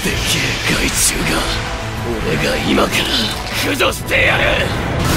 でけえ害虫が俺が今から駆除してやる。